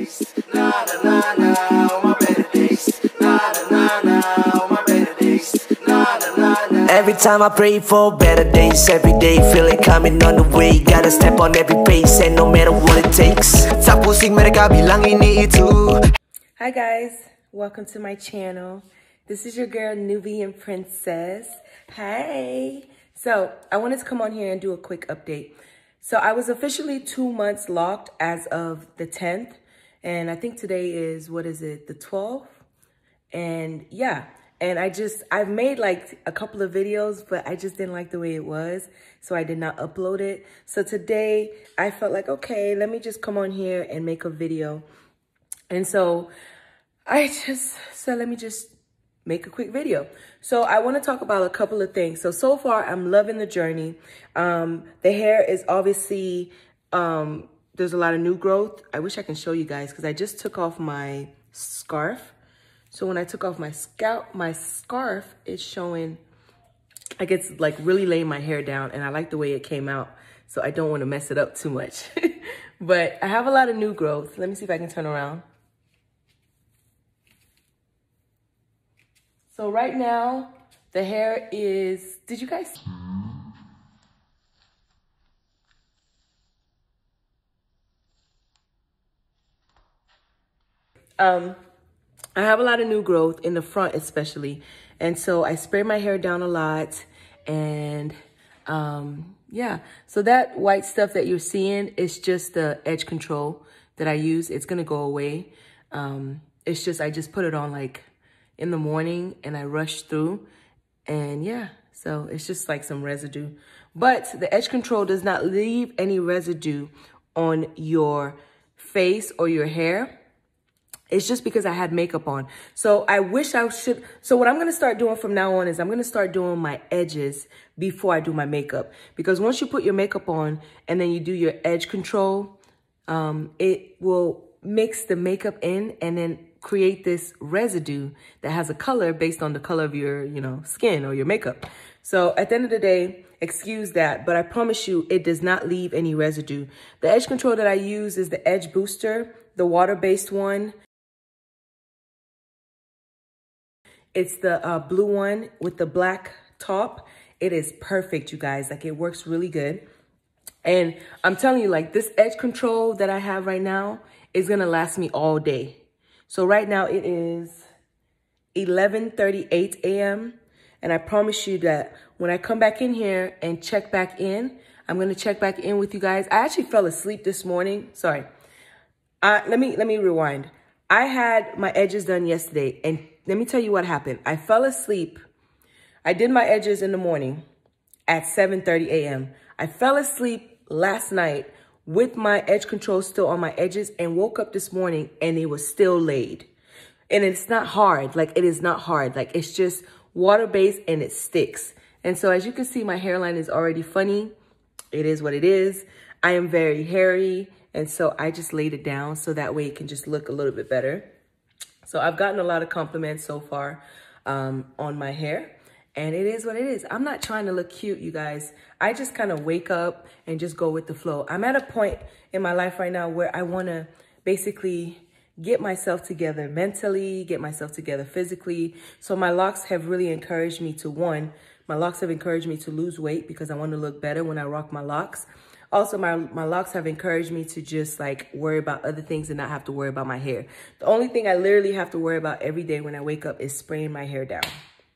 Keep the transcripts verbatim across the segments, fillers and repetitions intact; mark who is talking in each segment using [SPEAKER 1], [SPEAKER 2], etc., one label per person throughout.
[SPEAKER 1] days. Na na na na, all my better days. Na na na na, all my better days. Na na na na. Every time I pray for better days, every day feel it coming on the way. Gotta step on every pace, and no matter what it takes. Tapusing mereka bilang ini itu.
[SPEAKER 2] Hi guys, welcome to my channel. This is your girl Nubian Princess. Hey. So I wanted to come on here and do a quick update. So I was officially two months locked as of the tenth. And I think today is, what is it, the twelfth? And yeah, and I just, I've made like a couple of videos, but I just didn't like the way it was. So I did not upload it. So today I felt like, okay, let me just come on here and make a video. And so I just said, let me just make a quick video. So I want to talk about a couple of things. So, so far I'm loving the journey. Um, the hair is obviously, um, there's a lot of new growth. I wish I can show you guys because I just took off my scarf. So when I took off my scalp, my scarf is showing, I guess like really laying my hair down, and I like the way it came out. So I don't want to mess it up too much, but I have a lot of new growth. Let me see if I can turn around. So right now, the hair is, did you guys? Um, I have a lot of new growth in the front especially. And so I spray my hair down a lot. And um, yeah, so that white stuff that you're seeing is just the edge control that I use. It's gonna go away. Um, it's just, I just put it on like in the morning and I rush through, and yeah, so it's just like some residue. But the edge control does not leave any residue on your face or your hair. It's just because I had makeup on. So I wish I should, so what I'm gonna start doing from now on is I'm gonna start doing my edges before I do my makeup. Because once you put your makeup on and then you do your edge control, um, it will mix the makeup in and then create this residue that has a color based on the color of your, you know, skin or your makeup. So at the end of the day, excuse that, but I promise you it does not leave any residue. The edge control that I use is the Edge Booster, the water-based one. It's the uh, blue one with the black top. It is perfect, you guys. Like, it works really good. And I'm telling you, like, this edge control that I have right now is gonna last me all day. So right now it is eleven thirty-eight a m And I promise you that when I come back in here and check back in, I'm going to check back in with you guys. I actually fell asleep this morning. Sorry. Uh, let me, let me rewind. I had my edges done yesterday, and let me tell you what happened. I fell asleep. I did my edges in the morning at seven thirty a m I fell asleep last night with my edge control still on my edges and woke up this morning and it was still laid. And it's not hard. Like, it is not hard. Like, it's just water-based and it sticks. And so as you can see, my hairline is already funny. It is what it is. I am very hairy. And so I just laid it down so that way it can just look a little bit better. So I've gotten a lot of compliments so far um, on my hair. And it is what it is. I'm not trying to look cute, you guys. I just kind of wake up and just go with the flow. I'm at a point in my life right now where I want to basically get myself together mentally, get myself together physically. So my locks have really encouraged me to, one, my locks have encouraged me to lose weight because I want to look better when I rock my locks. Also, my, my locks have encouraged me to just like worry about other things and not have to worry about my hair. The only thing I literally have to worry about every day when I wake up is spraying my hair down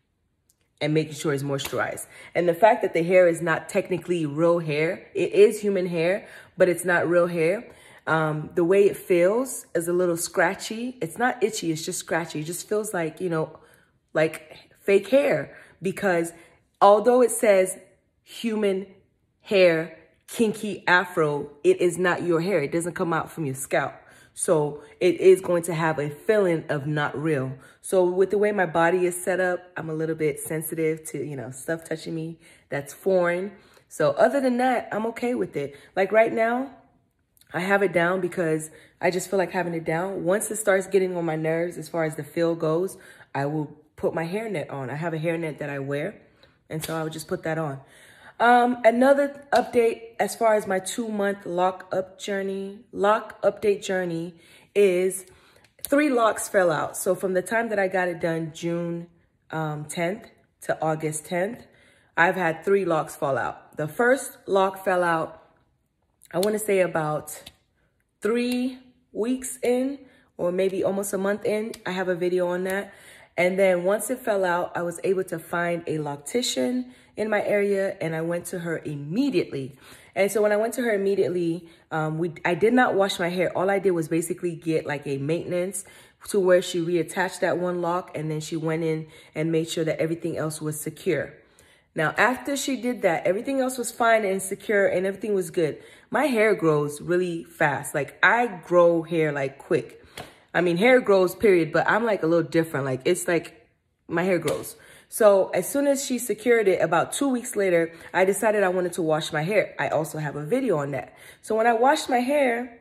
[SPEAKER 2] and making sure it's moisturized. And the fact that the hair is not technically real hair, it is human hair, but it's not real hair. Um, the way it feels is a little scratchy. It's not itchy, it's just scratchy. It just feels like, you know, like fake hair. Because although it says human hair, kinky afro, it is not your hair. It doesn't come out from your scalp. So it is going to have a feeling of not real. So with the way my body is set up, I'm a little bit sensitive to, you know, stuff touching me that's foreign. So other than that, I'm okay with it. Like right now, I have it down because I just feel like having it down. Once it starts getting on my nerves as far as the feel goes, I will put my hairnet on. I have a hairnet that I wear, and so I would just put that on. Um, another update as far as my two month lock up journey, lock update journey is three locks fell out. So from the time that I got it done, June um, tenth to August tenth, I've had three locks fall out. The first lock fell out, I want to say about three weeks in, or maybe almost a month in. I have a video on that. And then once it fell out, I was able to find a loctician in my area, and I went to her immediately. And so when I went to her immediately, um, we I did not wash my hair. All I did was basically get like a maintenance to where she reattached that one lock, and then she went in and made sure that everything else was secure. Now, after she did that, everything else was fine and secure and everything was good. My hair grows really fast. Like, I grow hair like quick. I mean, hair grows, period, but I'm like a little different. Like, it's like my hair grows. So as soon as she secured it, about two weeks later, I decided I wanted to wash my hair. I also have a video on that. So when I washed my hair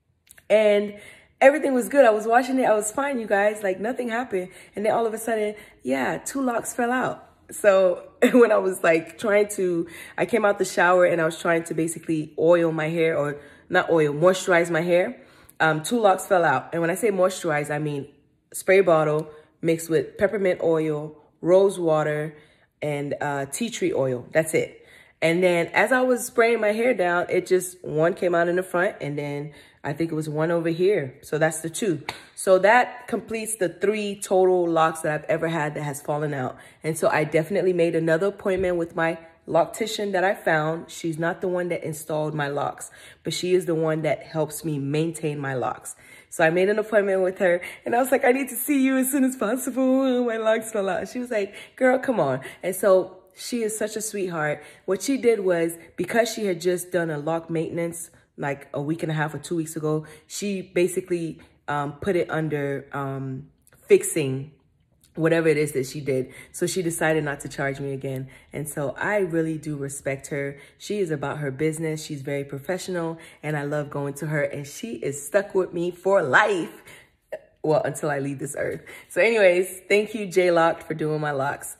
[SPEAKER 2] and everything was good, I was washing it, I was fine, you guys, like nothing happened. And then all of a sudden, yeah, two locks fell out. So when I was like trying to, I came out the shower and I was trying to basically oil my hair, or not oil, moisturize my hair. Um, two locks fell out. And when I say moisturize, I mean spray bottle mixed with peppermint oil, rose water, and uh, tea tree oil. That's it. And then as I was spraying my hair down, it just, one came out in the front, and then I think it was one over here. So that's the two. So that completes the three total locks that I've ever had that has fallen out. And so I definitely made another appointment with my loctician that I found. She's not the one that installed my locks, but she is the one that helps me maintain my locks. So I made an appointment with her, and I was like, I need to see you as soon as possible. My locks fell out. She was like, girl, come on. And so she is such a sweetheart. What she did was, because she had just done a lock maintenance like a week and a half or two weeks ago, she basically um, put it under um, fixing whatever it is that she did. So she decided not to charge me again. And so I really do respect her. She is about her business. She's very professional, and I love going to her, and she is stuck with me for life. Well, until I leave this earth. So anyways, thank you, J-Locked, for doing my locks.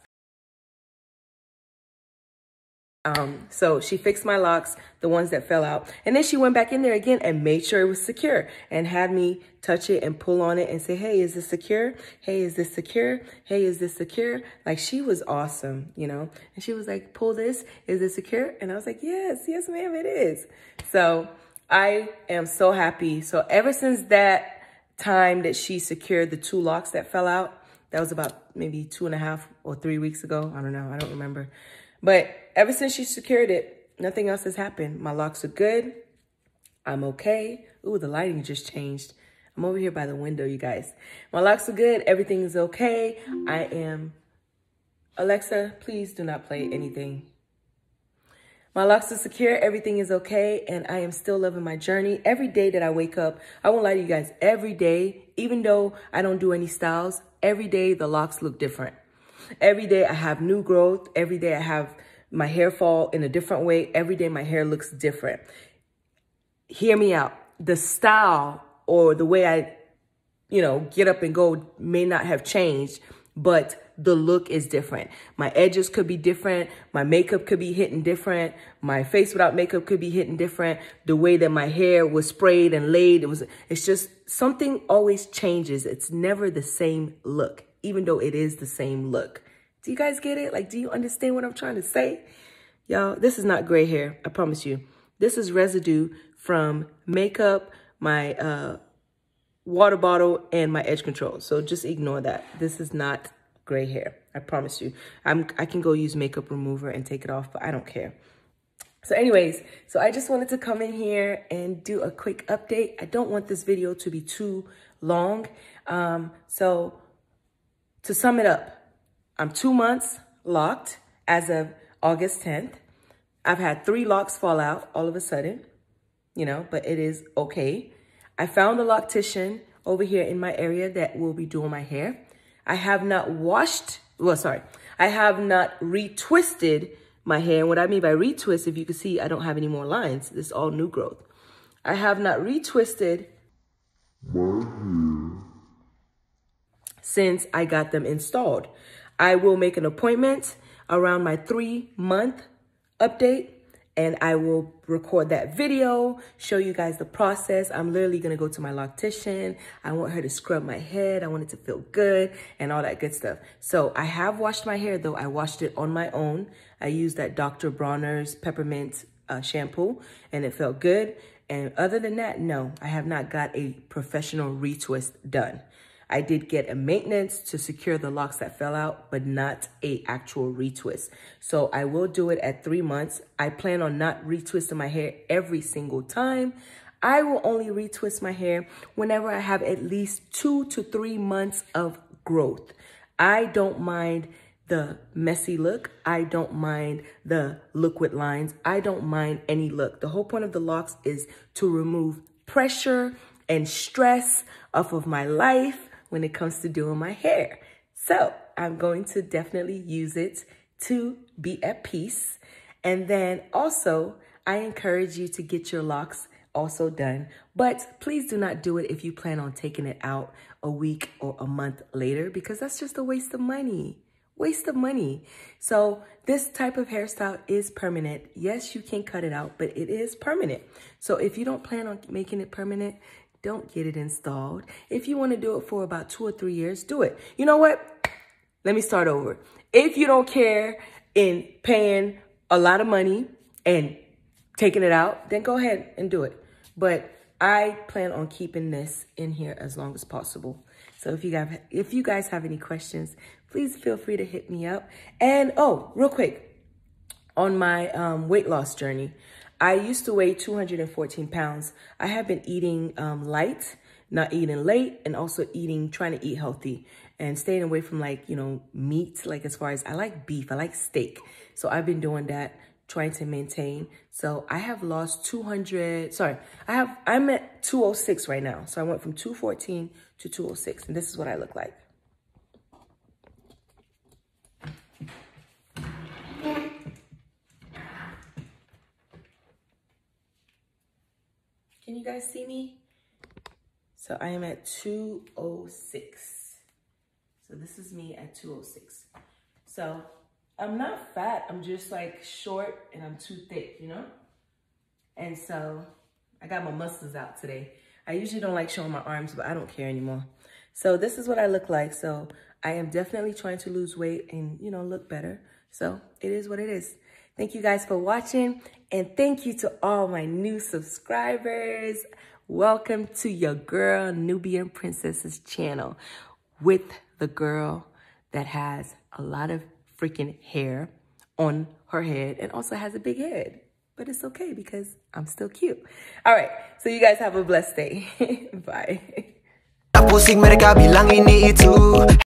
[SPEAKER 2] Um, so she fixed my locks, the ones that fell out. And then she went back in there again and made sure it was secure, and had me touch it and pull on it and say, hey, is this secure? Hey, is this secure? Hey, is this secure? Like, she was awesome, you know? And she was like, pull this, is this secure? And I was like, yes, yes, ma'am, it is. So I am so happy. So ever since that time that she secured the two locks that fell out, that was about maybe two and a half or three weeks ago. I don't know. I don't remember. But ever since she secured it, nothing else has happened. My locks are good. I'm okay. Ooh, the lighting just changed. I'm over here by the window, you guys. My locks are good. Everything is okay. I am... Alexa, please do not play anything. My locks are secure. Everything is okay. And I am still loving my journey. Every day that I wake up, I won't lie to you guys, every day, even though I don't do any styles, every day the locks look different. Every day I have new growth. Every day I have my hair fall in a different way. Every day my hair looks different. Hear me out. The style or the way I, you know, get up and go may not have changed, but the look is different. My edges could be different. My makeup could be hitting different. My face without makeup could be hitting different. The way that my hair was sprayed and laid, it was, it's just something always changes. It's never the same look, even though it is the same look. Do you guys get it? Like, do you understand what I'm trying to say? Y'all, this is not gray hair. I promise you. This is residue from makeup, my uh, water bottle, and my edge control. So just ignore that. This is not gray hair. I promise you. I'm, I can go use makeup remover and take it off, but I don't care. So anyways, so I just wanted to come in here and do a quick update. I don't want this video to be too long. Um, so to sum it up, I'm two months locked as of August tenth. I've had three locks fall out all of a sudden, you know, but it is okay. I found a loctician over here in my area that will be doing my hair. I have not washed, well, sorry, I have not retwisted my hair. And what I mean by retwist, if you can see, I don't have any more lines. This is all new growth. I have not retwisted my hair since I got them installed. I will make an appointment around my three month update, and I will record that video, show you guys the process. I'm literally gonna go to my loctician. I want her to scrub my head. I want it to feel good and all that good stuff. So I have washed my hair though. I washed it on my own. I used that Doctor Bronner's peppermint uh, shampoo and it felt good. And other than that, no, I have not got a professional retwist done. I did get a maintenance to secure the locks that fell out, but not a actual retwist. So I will do it at three months. I plan on not retwisting my hair every single time. I will only retwist my hair whenever I have at least two to three months of growth. I don't mind the messy look. I don't mind the liquid lines. I don't mind any look. The whole point of the locks is to remove pressure and stress off of my life when it comes to doing my hair. So I'm going to definitely use it to be at peace. And then also, I encourage you to get your locks also done, but please do not do it if you plan on taking it out a week or a month later, because that's just a waste of money. Waste of money. So this type of hairstyle is permanent. Yes, you can cut it out, but it is permanent. So if you don't plan on making it permanent, don't get it installed. If you want to do it for about two or three years, do it. You know what? Let me start over. If you don't care in paying a lot of money and taking it out, then go ahead and do it. But I plan on keeping this in here as long as possible. So if you guys, if you guys have any questions, please feel free to hit me up. And oh, real quick, on my um, weight loss journey, I used to weigh two hundred fourteen pounds. I have been eating um, light, not eating late, and also eating, trying to eat healthy and staying away from like, you know, meat. Like as far as, I like beef, I like steak. So I've been doing that, trying to maintain. So I have lost two hundred, sorry, I have, I'm at two oh six right now. So I went from two fourteen to two oh six, and this is what I look like. Can you guys see me? So I am at two oh six. So this is me at two oh six. So I'm not fat, I'm just like short and I'm too thick, you know? And so I got my muscles out today. I usually don't like showing my arms, but I don't care anymore. So this is what I look like. So I am definitely trying to lose weight and, you know, look better. So it is what it is. Thank you guys for watching, and thank you to all my new subscribers. Welcome to your girl Nubian Princess's channel with the girl that has a lot of freaking hair on her head and also has a big head. But it's okay because I'm still cute. All right, so you guys have a blessed day. Bye.